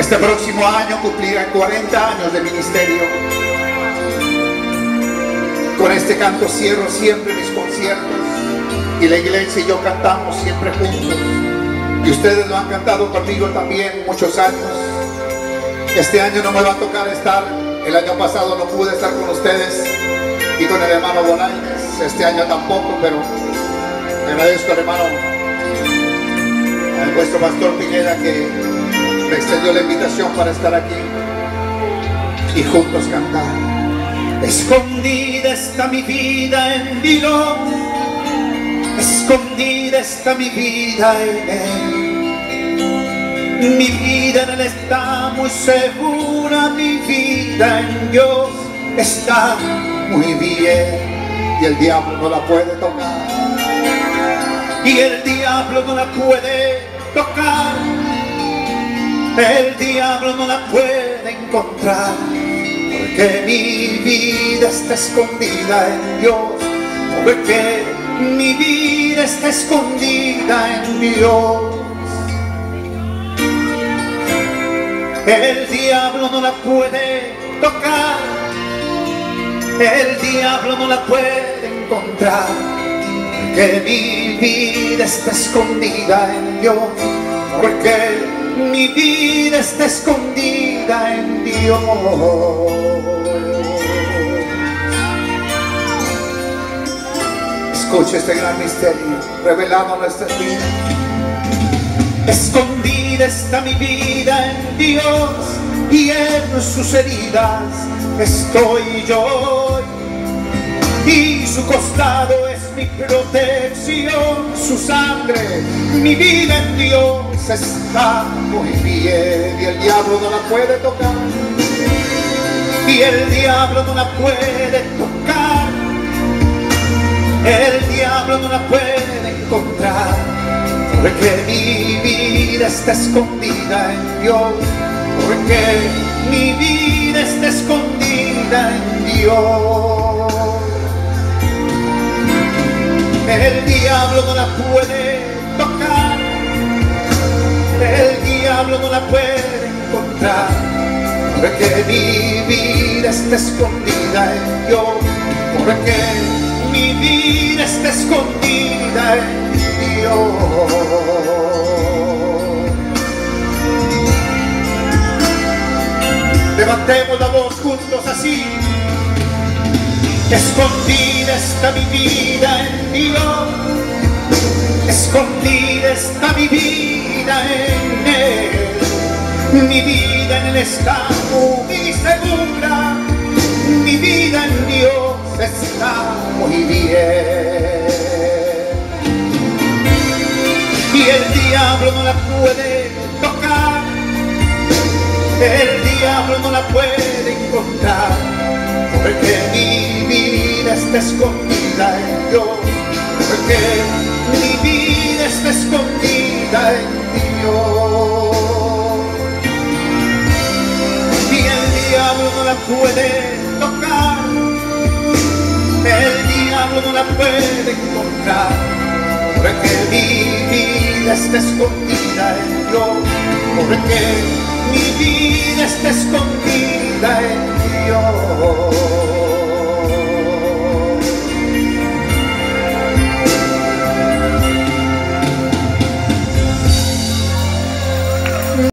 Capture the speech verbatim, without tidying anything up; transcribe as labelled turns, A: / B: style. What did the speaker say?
A: Este próximo año cumplirán cuarenta años de ministerio. Con este canto cierro siempre mis conciertos, y la iglesia y yo cantamos siempre juntos, y ustedes lo han cantado conmigo también muchos años. Este año no me va a tocar estar, el año pasado no pude estar con ustedes y con el hermano Bolaños, este año tampoco, pero le agradezco al hermano, al vuestro pastor Pineda, que me extendió la invitación para estar aquí y juntos cantar. Escondida está mi vida en Dios, escondida está mi vida en Él. Mi vida en Él está muy segura, mi vida en Dios está muy bien, y el diablo no la puede tocar, y el diablo no la puede tocar, el diablo no la puede encontrar, porque mi vida está escondida en Dios, porque mi vida está escondida en Dios. El diablo no la puede tocar, el diablo no la puede encontrar, porque mi vida está escondida en Dios, porque mi vida está escondida en Dios. Escucha este gran misterio revelado en nuestras vidas. Escondida está mi vida en Dios, y en sus heridas estoy yo, y su costado es mi protección, su sangre, mi vida en Dios está muy bien, y el diablo no la puede tocar, y el diablo no la puede tocar, el diablo no la puede encontrar, porque mi vida está escondida en Dios, porque mi vida está escondida en Dios. El diablo no la puede tocar, el diablo no la puede encontrar, porque mi vida está escondida en Dios, porque mi vida está escondida en Dios. Levantemos la voz juntos así. Escondida está mi vida en Dios, escondida está mi vida en Él, mi vida en Él está muy segura, mi vida en Dios está muy bien, y el diablo no la puede tocar, el diablo no la puede encontrar, porque mi vida está escondida en Dios, porque mi vida está escondida en Dios, y el diablo no la puede tocar, el diablo no la puede encontrar, porque mi vida está escondida en Dios, porque mi vida está escondida en Dios.